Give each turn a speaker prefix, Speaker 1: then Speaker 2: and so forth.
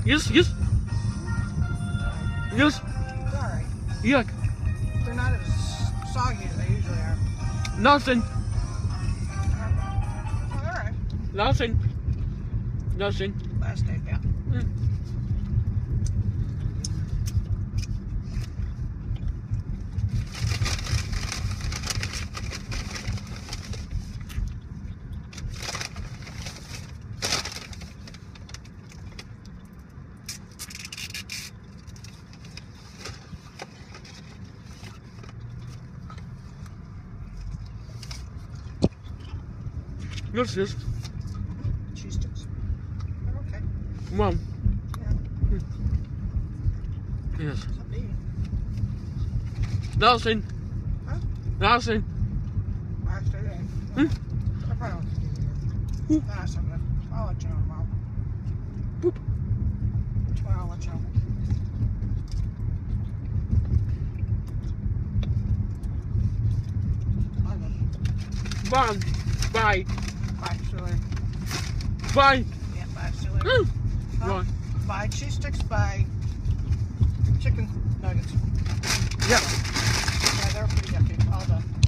Speaker 1: Yes, yes. Yes.
Speaker 2: It's alright.
Speaker 1: Yuck.
Speaker 2: They're not as soggy as they usually are.
Speaker 1: Nothing.
Speaker 2: Oh, alright.
Speaker 1: Nothing. Nothing.
Speaker 2: Last day, yeah.
Speaker 1: Yes, yes.
Speaker 2: Cheese sticks. They're okay.
Speaker 1: Mom.
Speaker 2: Yeah.
Speaker 1: Yes.
Speaker 2: Something to eat.
Speaker 1: Nothing.
Speaker 2: Huh?
Speaker 1: Nothing.
Speaker 2: Last day. I probably won't keep it here. Nah, something. I'll let you know tomorrow.
Speaker 1: Boop.
Speaker 2: Tomorrow I'll let you know.
Speaker 1: Mom. Bye.
Speaker 2: Bye, see you later.
Speaker 1: Bye.
Speaker 2: Yeah, bye, see you later.
Speaker 1: Bye.
Speaker 2: Buy cheese sticks, buy chicken nuggets.
Speaker 1: Yeah.
Speaker 2: Yeah, they're pretty yucky. All done.